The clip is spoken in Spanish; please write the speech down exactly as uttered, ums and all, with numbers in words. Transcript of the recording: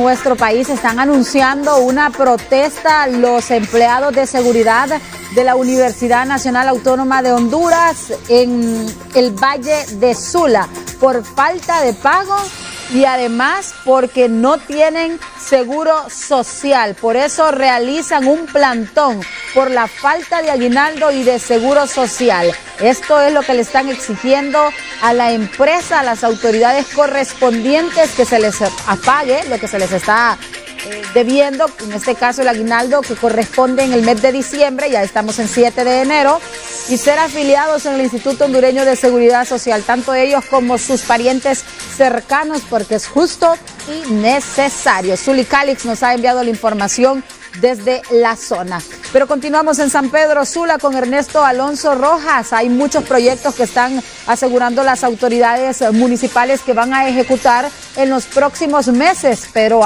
nuestro país están anunciando una protesta los empleados de seguridad de la Universidad Nacional Autónoma de Honduras en el Valle de Sula por falta de pago y además porque no tienen seguro social. Por eso realizan un plantón por la falta de aguinaldo y de seguro social. Esto es lo que le están exigiendo a la empresa, a las autoridades correspondientes, que se les apague lo que se les está eh, debiendo, en este caso el aguinaldo que corresponde en el mes de diciembre, ya estamos en siete de enero, y ser afiliados en el Instituto Hondureño de Seguridad Social, tanto ellos como sus parientes cercanos, porque es justo y necesario. Zuli Calix nos ha enviado la información desde la zona. Pero continuamos en San Pedro Sula con Ernesto Alonso Rojas. Hay muchos proyectos que están asegurando las autoridades municipales que van a ejecutar en los próximos meses, pero